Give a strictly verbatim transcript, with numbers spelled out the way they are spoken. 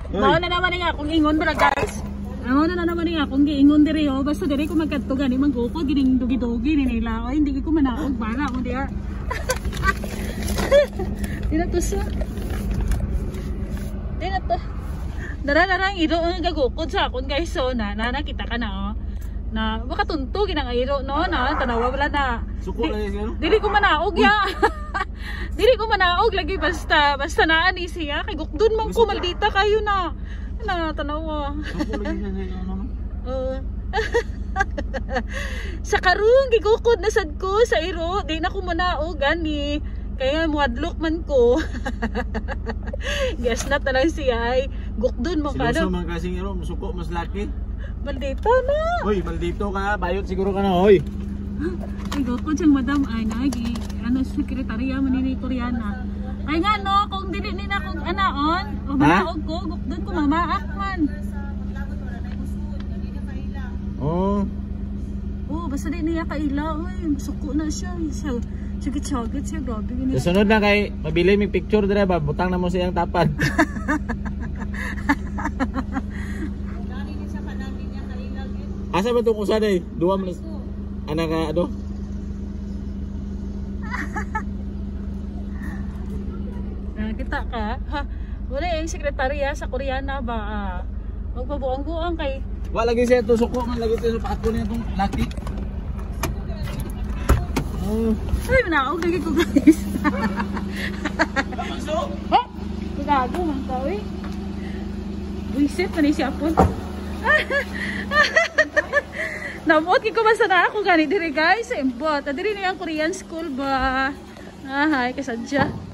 Mao na naman nga kung ingon bala guys. Mao na naman nga kung giingon diri oh basta diri ko magkadto gani manggukod gining dugi-dugi ni nila. Oy hindi ko manaog bala mo diha. Dira to sa. Dira to. Dara-dara ang iro ang gagukod sa akon guys so na nakita ka na oh. Na baka tunto ginang iro no na tanawa wala na. Suko lang yan. Dili ko manaog ya. Dili ko manaog lagi basta basta naa ni siya kay gukdon man ko maldita kayo na. Na tanawa. Suko lagi yan ano. Oh. Sa karong gigukod na sad ko sa iro, di na ko manaog gani. Kaya muadlok man ko. Guess na talang siya ay gukdon mo kada. Sinuso man kasing iro, suko mas laki. Maldita na. Hoy, maldito ka, bayot siguro ka na, hoy. Ay, gukod siyang madam ay nagi. Ano, sekretarya man ni Koreana. Ay nga no, kung dili ni na kung anaon, o manaog ko, gukdon ko mamaak man. Oh. Oh, basta di niya kaila, oy, suko na siya. Siya, sigit-sagit siya, grabe. Sunod na kay, mabili may picture dire ba, butang na mo siyang tapad. Asa ba itong usa day? Dua malas. Anak ka, ano? Ah, kita ka? Ha? Wala yung sekretarya sa Koreana ba? Ah, magpabuang-buang kay... Wala lagi siya ito, suko man lagi ito sa paako niya itong laki. Oh. Ay, manaog lagi ko guys. Oh! Kagago man ka, eh. Buisit na ni siya po. Namot ko basta na ako gani diri guys. Embot, diri na yung Korean school ba? Ah, hi kasadya.